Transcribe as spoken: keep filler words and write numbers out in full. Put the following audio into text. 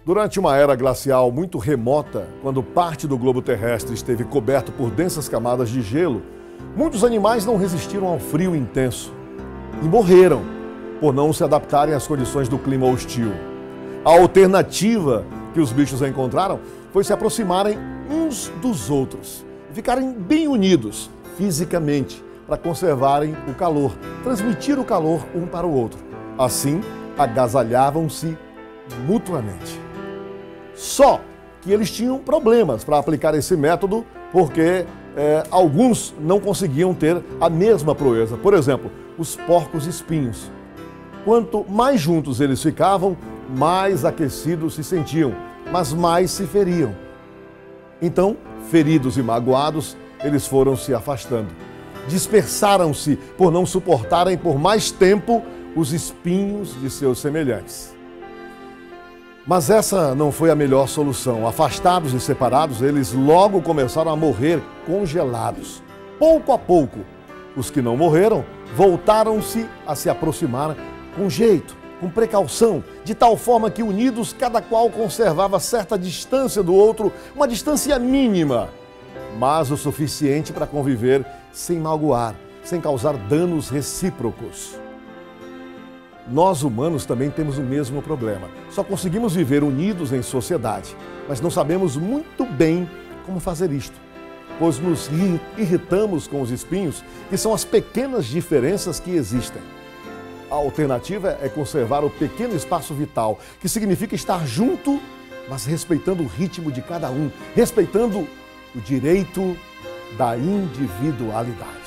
Durante uma era glacial muito remota, quando parte do globo terrestre esteve coberto por densas camadas de gelo, muitos animais não resistiram ao frio intenso e morreram por não se adaptarem às condições do clima hostil. A alternativa que os bichos encontraram foi se aproximarem uns dos outros e ficarem bem unidos fisicamente para conservarem o calor, transmitir o calor um para o outro. Assim, agasalhavam-se mutuamente. Só que eles tinham problemas para aplicar esse método porque é, alguns não conseguiam ter a mesma proeza. Por exemplo, os porcos espinhos. Quanto mais juntos eles ficavam, mais aquecidos se sentiam, mas mais se feriam. Então, feridos e magoados, eles foram se afastando. Dispersaram-se por não suportarem por mais tempo os espinhos de seus semelhantes. Mas essa não foi a melhor solução. Afastados e separados, eles logo começaram a morrer congelados. Pouco a pouco, os que não morreram voltaram-se a se aproximar com jeito, com precaução, de tal forma que unidos, cada qual conservava certa distância do outro, uma distância mínima, mas o suficiente para conviver sem magoar, sem causar danos recíprocos. Nós humanos também temos o mesmo problema. Só conseguimos viver unidos em sociedade, mas não sabemos muito bem como fazer isto, pois nos irritamos com os espinhos, que são as pequenas diferenças que existem. A alternativa é conservar o pequeno espaço vital, que significa estar junto, mas respeitando o ritmo de cada um, respeitando o direito da individualidade.